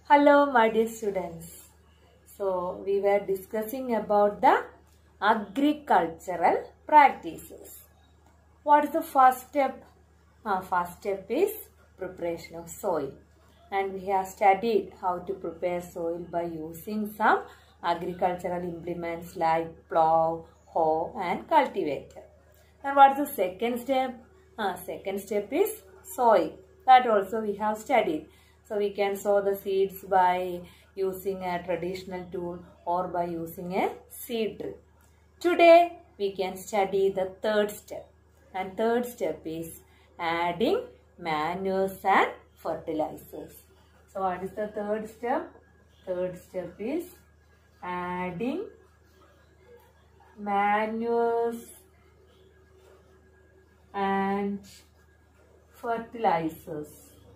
Hello, my dear students. So, we were discussing about the agricultural practices. What is the first step? First step is preparation of soil. And we have studied how to prepare soil by using some agricultural implements like plow, hoe and cultivator. And what is the second step? Second step is sowing. That also we have studied. So we can sow the seeds by using a traditional tool or by using a seed drill. Today we can study the third step. And third step is adding manures and fertilizers. So what is the third step? Third step is adding manures and fertilizers.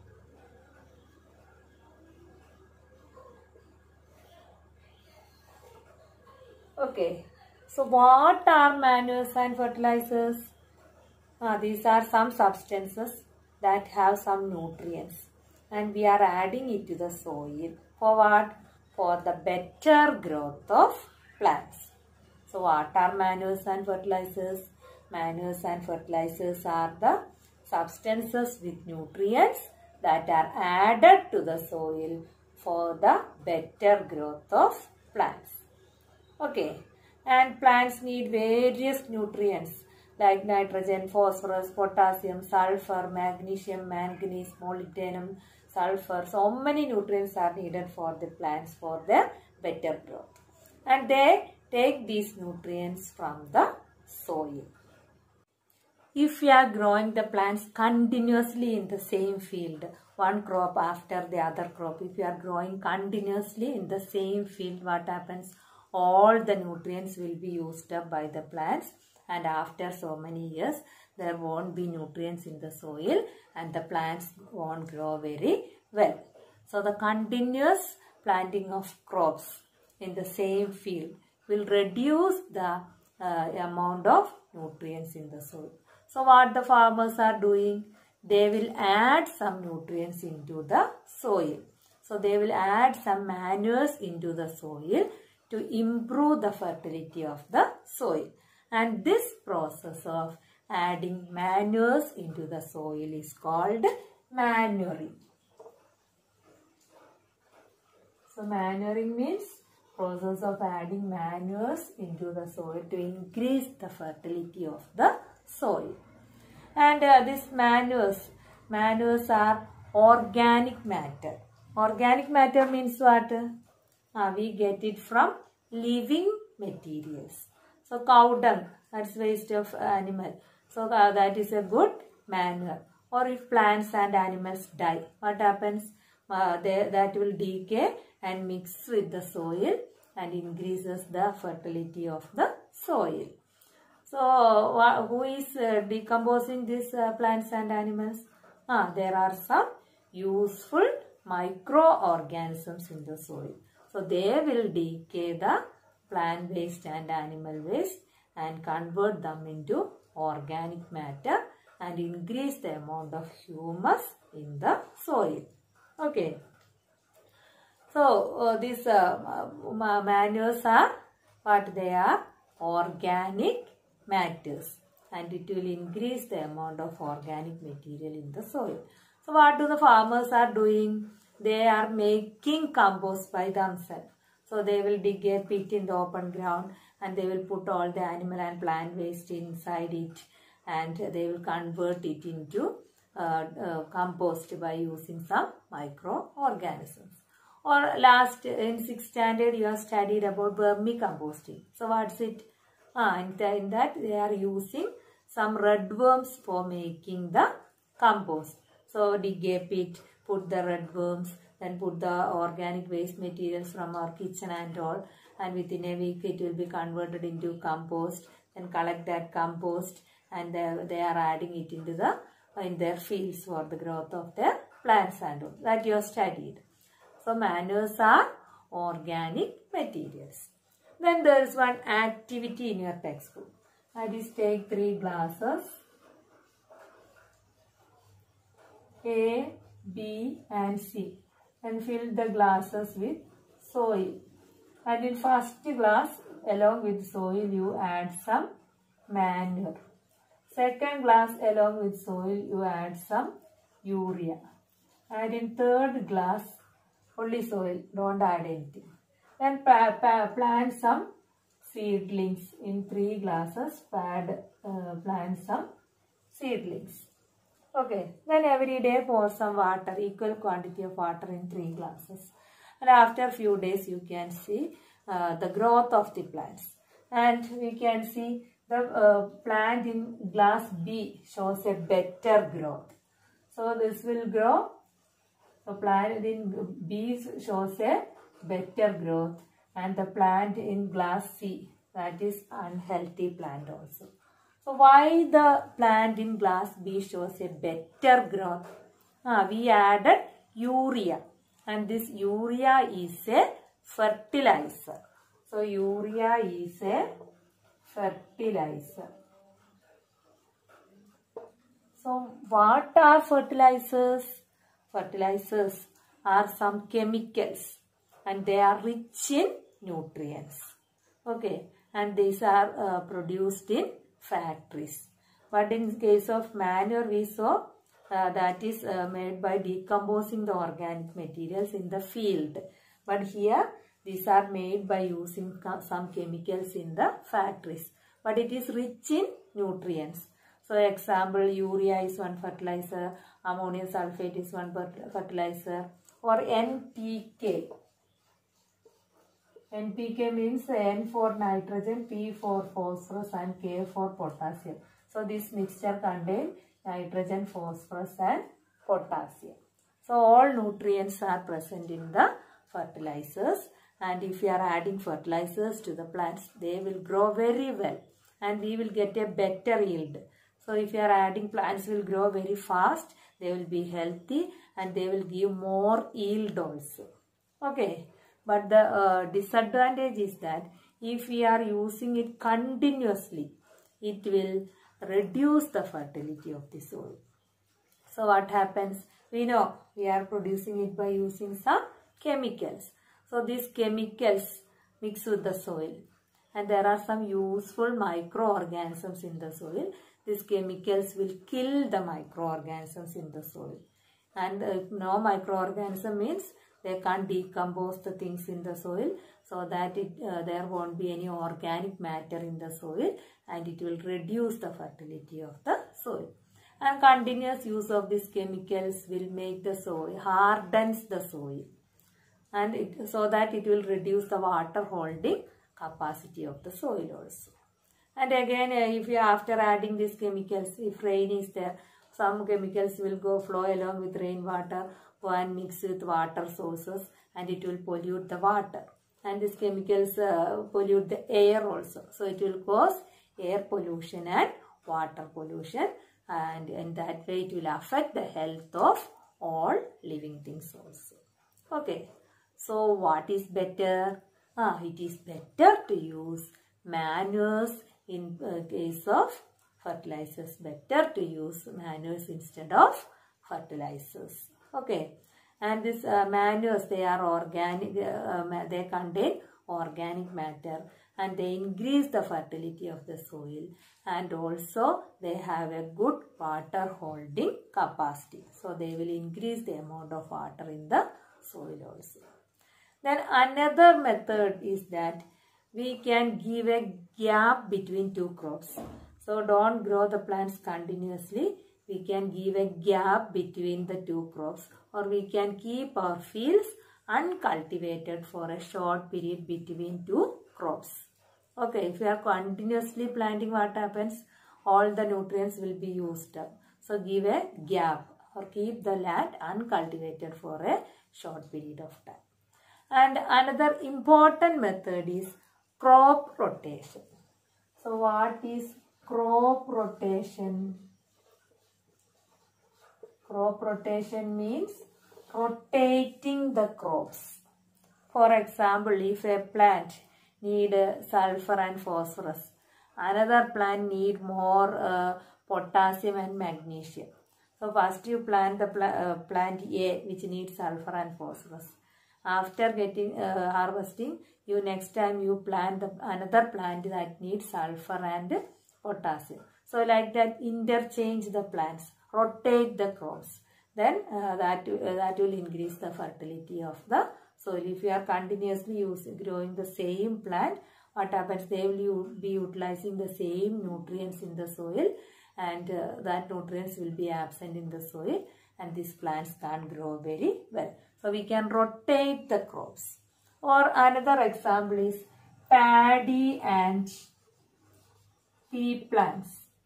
Okay, so what are manures and fertilizers? These are some substances that have some nutrients and we are adding it to the soil. For what? For the better growth of plants. So what are manures and fertilizers? Manures and fertilizers are the substances with nutrients that are added to the soil for the better growth of plants. Okay, and plants need various nutrients like nitrogen, phosphorus, potassium, sulfur, magnesium, manganese, molybdenum, sulfur. So many nutrients are needed for the plants for their better growth. And they take these nutrients from the soil. If we are growing the plants continuously in the same field, one crop after the other crop, if we are growing continuously in the same field, what happens? All the nutrients will be used up by the plants, and after so many years there won't be nutrients in the soil and the plants won't grow very well. So the continuous planting of crops in the same field will reduce the amount of nutrients in the soil. So what the farmers are doing? They will add some nutrients into the soil. So they will add some manures into the soil to improve the fertility of the soil. And this process of adding manures into the soil is called manuring. So manuring means process of adding manures into the soil to increase the fertility of the soil. And these manures are organic matter. Organic matter means what? We get it from living materials. So cow dung, that's waste of animal. So that is a good manure. Or if plants and animals die, what happens? That will decay and mix with the soil and increases the fertility of the soil. So who is decomposing these plants and animals? There are some useful microorganisms in the soil. So they will decay the plant waste and animal waste and convert them into organic matter and increase the amount of humus in the soil. Okay. So these manures are what they are? Organic matters, and it will increase the amount of organic material in the soil. So what do the farmers are doing? They are making compost by themselves. So they will dig a pit in the open ground and they will put all the animal and plant waste inside it and they will convert it into compost by using some microorganisms. Or last in 6th standard you have studied about vermicomposting. So what's it? In that they are using some red worms for making the compost. So dig a pit, put the red worms, then put the organic waste materials from our kitchen and all, and within a week it will be converted into compost. Then collect that compost and they are adding it into in their fields for the growth of their plants and all. That you have studied. So manures are organic materials. Then there is one activity in your textbook. That is, take 3 glasses, A, B and C. and fill the glasses with soil. And in first glass, along with soil, you add some manure. Second glass, along with soil, you add some urea. And in third glass, only soil, don't add anything. Then plant some seedlings. In 3 glasses, plant some seedlings. Okay, then every day pour some water, equal quantity of water in 3 glasses. And after few days, you can see the growth of the plants. And we can see the plant in glass B shows a better growth. So this will grow. The plant in B shows a better growth, and the plant in glass C, that is unhealthy plant also. So why the plant in glass B shows a better growth? We added urea, and this urea is a fertilizer. So urea is a fertilizer. So what are fertilizers? Fertilizers are some chemicals and they are rich in nutrients. Okay, and these are produced in factories. But in case of manure, we saw that is made by decomposing the organic materials in the field. But here these are made by using some chemicals in the factories. But it is rich in nutrients. So example, urea is one fertilizer, ammonium sulfate is one fertilizer, or NPK. NPK means N for nitrogen, P for phosphorus and K for potassium. So this mixture contains nitrogen, phosphorus and potassium. So all nutrients are present in the fertilizers, and if you are adding fertilizers to the plants, they will grow very well and we will get a better yield. So if you are adding, plants will grow very fast, they will be healthy and they will give more yield also. Okay, but the disadvantage is that if we are using it continuously, it will reduce the fertility of the soil. So what happens? We know we are producing it by using some chemicals. So these chemicals mix with the soil, and there are some useful microorganisms in the soil. These chemicals will kill the microorganisms in the soil. And no microorganism means they can't decompose the things in the soil, so that there won't be any organic matter in the soil, and it will reduce the fertility of the soil. And continuous use of these chemicals will make the soil, hardens the soil, and so that it will reduce the water holding capacity of the soil also. And again, if you after adding these chemicals, if rain is there, some chemicals will flow along with rainwater, go and mix with water sources, and it will pollute the water. And these chemicals pollute the air also. So it will cause air pollution and water pollution, and in that way it will affect the health of all living things also. Okay, so what is better? It is better to use manures in case of fertilizers. Better to use manures instead of fertilizers. Okay, and this manures, they are organic, they contain organic matter, and they increase the fertility of the soil, and also they have a good water holding capacity. So they will increase the amount of water in the soil also. Then another method is that we can give a gap between two crops. So don't grow the plants continuously. We can give a gap between the two crops, or we can keep our fields uncultivated for a short period between two crops. Okay, if you are continuously planting, what happens? All the nutrients will be used up. So give a gap or keep the land uncultivated for a short period of time. And another important method is crop rotation. So what is crop rotation? Crop rotation means rotating the crops. For example, if a plant need sulfur and phosphorus, another plant need more potassium and magnesium. So first you plant the plant A, which needs sulfur and phosphorus. After getting harvesting, you next time you plant another plant that needs sulfur and potassium. So like that, interchange the plants, rotate the crops. Then that will increase the fertility of the soil. If you are continuously growing the same plant, what happens? They will be utilizing the same nutrients in the soil, and that nutrients will be absent in the soil, and these plants can't grow very well. So we can rotate the crops. Or another example is paddy and pea plants.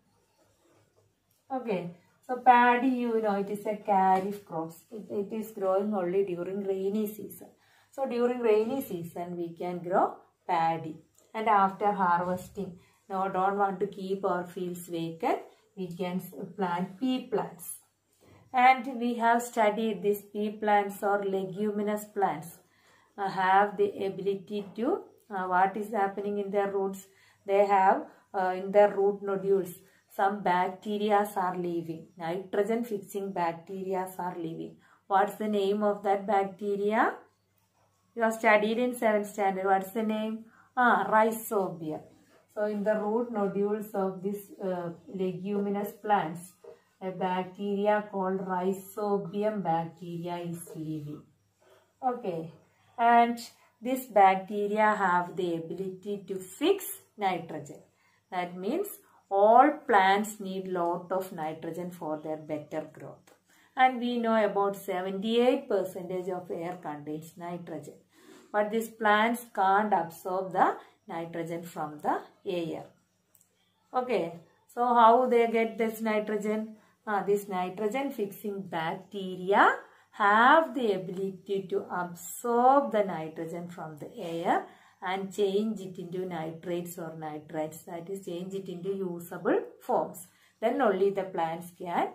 Okay, so paddy, you know, it is a kharif crops. It is growing only during rainy season. So during rainy season we can grow paddy. And after harvesting, now don't want to keep our fields vacant, we can plant pea plants. And we have studied these pea plants or leguminous plants have the ability to, what is happening in their roots? They have in their root nodules, some bacteria are living, nitrogen fixing bacteria are living. What's the name of that bacteria? You have studied in 7th standard. What's the name? Rhizobium. So in the root nodules of these leguminous plants, a bacteria called Rhizobium bacteria is living. Okay, and this bacteria have the ability to fix nitrogen. That means all plants need lot of nitrogen for their better growth. And we know about 78% of air contains nitrogen. But these plants can't absorb the nitrogen from the air. Okay, so how they get this nitrogen? This nitrogen fixing bacteria have the ability to absorb the nitrogen from the air and change it into nitrates or nitrites, that is, change it into usable forms. Then only the plants can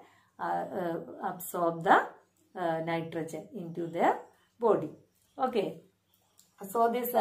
absorb the nitrogen into their body. Okay, so this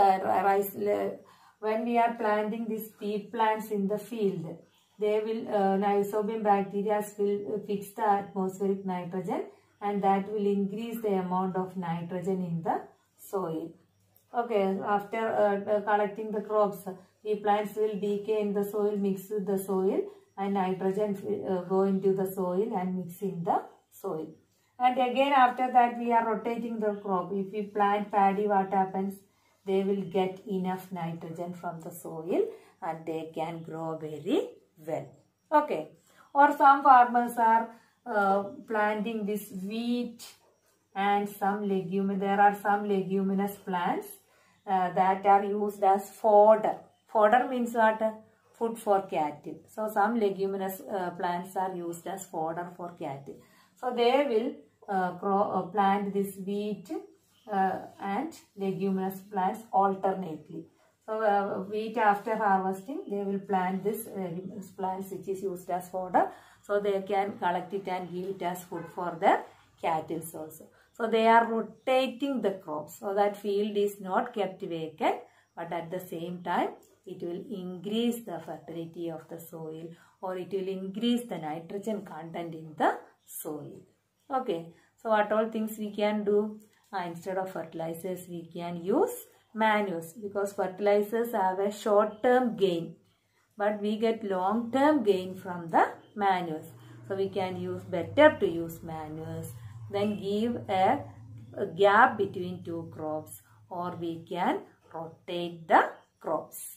when we are planting these pea plants in the field, they will Rhizobium bacteria will fix the atmospheric nitrogen, and that will increase the amount of nitrogen in the soil. Okay, after collecting the crops, the plants will decay in the soil, mix with the soil, and nitrogen will go into the soil and mix in the soil. And again after that we are rotating the crop. If we plant paddy, what happens? They will get enough nitrogen from the soil and they can grow very well. Okay, or some farmers are planting this wheat and some there are some leguminous plants that are used as fodder. Fodder means what? Food for cattle. So some leguminous plants are used as fodder for cattle. So they will plant this wheat and leguminous plants alternately. So wheat after harvesting, they will plant this plants which is used as fodder. So they can collect it and give it as food for their cattle also. So they are rotating the crops, so that field is not kept vacant, but at the same time it will increase the fertility of the soil, or it will increase the nitrogen content in the soil. Okay, so what all things we can do? Instead of fertilizers we can use manures, because fertilizers have a short-term gain, but we get long-term gain from the manures. So we can use better to use manures, then give a gap between two crops, or we can rotate the crops.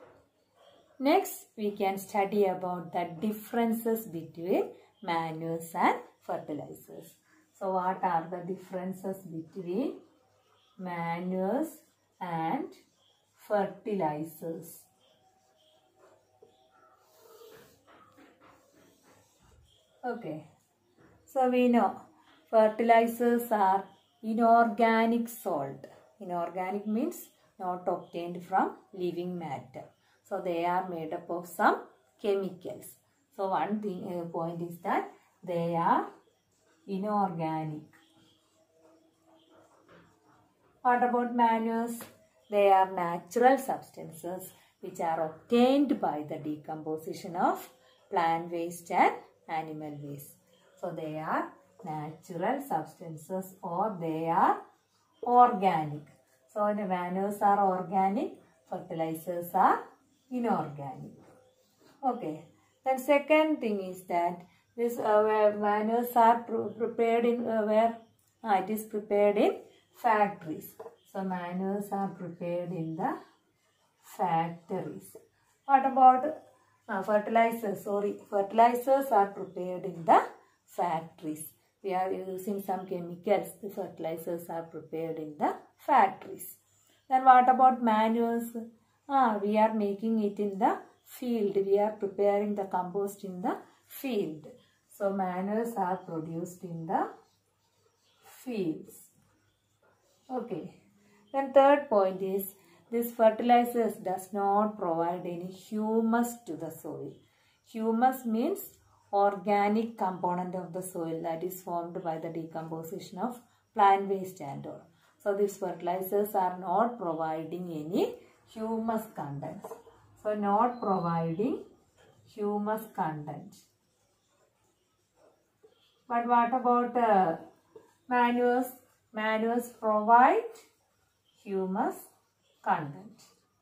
Next, we can study about the differences between manures and fertilizers. So what are the differences between manures and fertilizers? Okay, so we know fertilizers are inorganic salt. Inorganic means not obtained from living matter. So they are made up of some chemicals. So one thing, point is that they are inorganic. What about manures? They are natural substances which are obtained by the decomposition of plant waste and animal waste. So they are natural substances or they are organic. So the manures are organic, fertilizers are inorganic. Okay. Then second thing is that this manures are prepared in where? It is prepared in factories. So manures are prepared in the factories. What about fertilizers? Fertilizers are prepared in the factories. We are using some chemicals. The fertilizers are prepared in the factories. Then what about manures? We are making it in the field. We are preparing the compost in the field. So manures are produced in the fields. Okay. Then third point is this fertilizers does not provide any humus to the soil. Humus means organic component of the soil that is formed by the decomposition of plant waste and all. So these fertilizers are not providing any humus content. So not providing humus content. But what about manures? Manures provide humus content.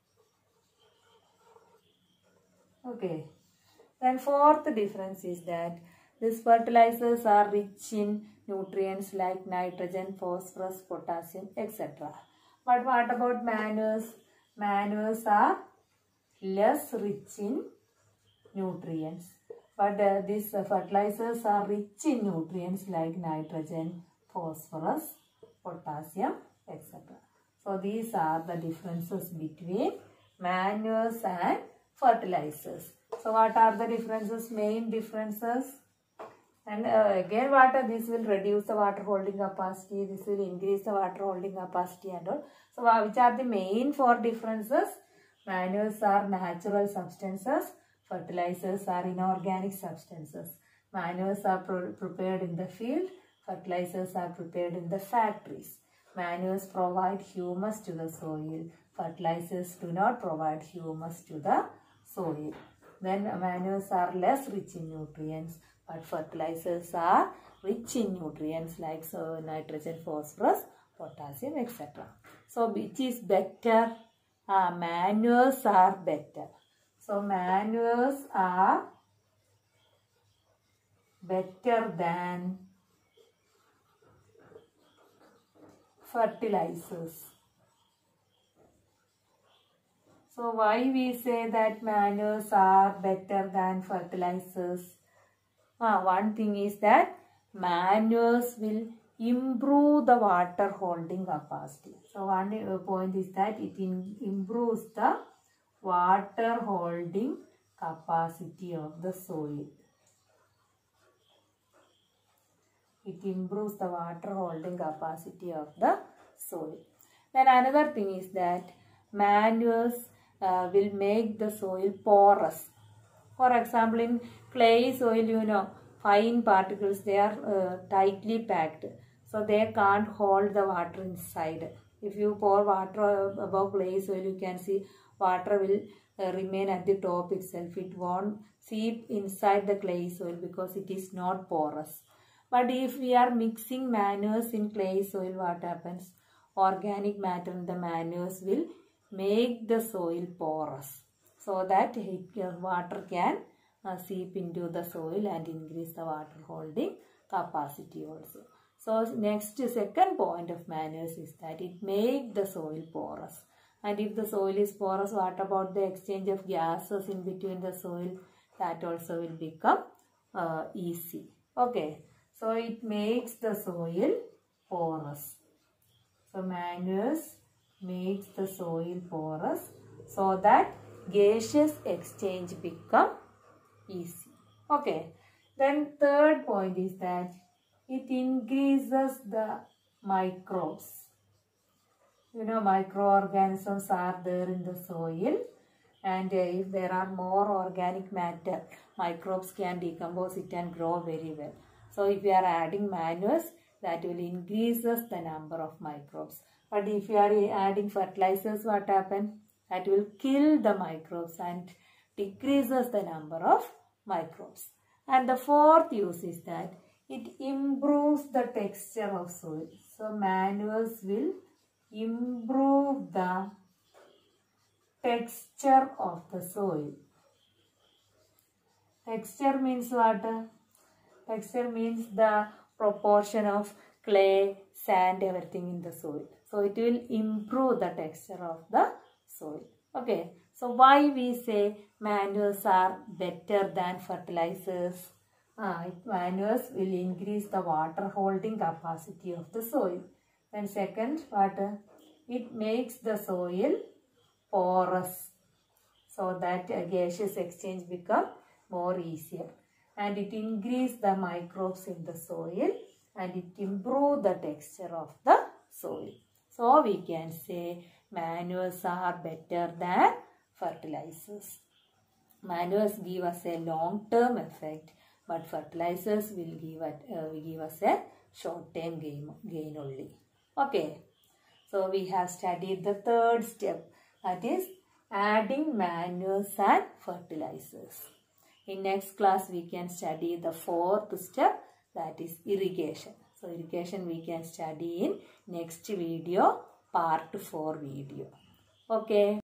Okay. Then fourth difference is that these fertilizers are rich in nutrients like nitrogen, phosphorus, potassium, etc. But what about manures? Manures are less rich in nutrients. But these fertilizers are rich in nutrients like nitrogen, phosphorus, potassium, etc. So these are the differences between manures and fertilizers. So what are the differences? Main differences. And again this will reduce the water holding capacity. This will increase the water holding capacity and all. So which are the main four differences? Manures are natural substances. Fertilizers are inorganic substances. Manures are prepared in the field. Fertilizers are prepared in the factories. Manures provide humus to the soil. Fertilizers do not provide humus to the soil. Then manures are less rich in nutrients, but fertilizers are rich in nutrients like nitrogen, phosphorus, potassium, etc. So which is better? Manures are better. So manures are better than fertilizers. So why we say that manures are better than fertilizers? One thing is that manures will improve the water holding capacity. So one point is that it improves the water holding capacity of the soil. It improves the water holding capacity of the soil. Then another thing is that manures will make the soil porous. For example, in clay soil, fine particles, they are tightly packed. So they can't hold the water inside. If you pour water above clay soil, you can see water will remain at the top itself. It won't seep inside the clay soil because it is not porous. But if we are mixing manures in clay soil, what happens? Organic matter in the manures will make the soil porous so that water can seep into the soil and increase the water holding capacity also. So second point of manures is that it makes the soil porous. And if the soil is porous, what about the exchange of gases in between the soil? That also will become easy. Okay. So it makes the soil porous. So manures makes the soil porous so that gaseous exchange become easy. Okay. Then third point is that it increases the microbes. Microorganisms are there in the soil, and if there are more organic matter, microbes can decompose it and grow very well. So if we are adding manures, that will increases the number of microbes. But if you are adding fertilizers, what happens? That will kill the microbes and decreases the number of microbes. And the fourth use is that it improves the texture of soil. So manures will improve the texture of the soil. Texture means what? Texture means the proportion of clay, sand, everything in the soil. So it will improve the texture of the soil. Okay. So why we say manures are better than fertilizers? Manures will increase the water holding capacity of the soil. And second, what? It makes the soil porous, so that gaseous exchange become more easier, and it increase the microbes in the soil, and it improve the texture of the soil. So we can say manures are better than fertilizers. Manures give us a long-term effect, but fertilizers will give us a short-term gain only. Okay. So we have studied the third step, that is adding manures and fertilizers. In next class we can study the fourth step, that is irrigation. So irrigation we can study in next video, part 4 video. Okay.